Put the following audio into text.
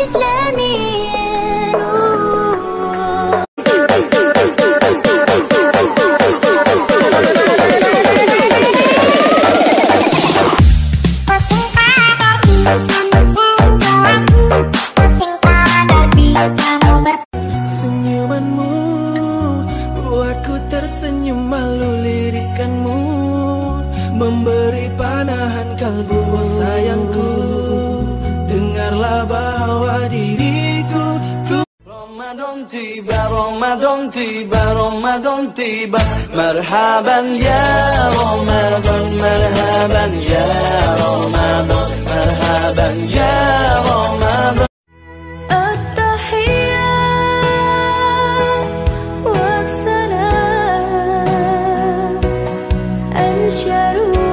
إسلاميين. Senyumanmu buatku tersenyum, malu lirikanmu memberi panahan kalbu. Oh sayangku, dengarlah bahwa diriku Ramadan tiba, Ramadan tiba, Ramadan tiba. Marhaban ya Ramadan, marhaban ya Ramadan, marhaban ya Ramadan. التحيات والسلام أنشروا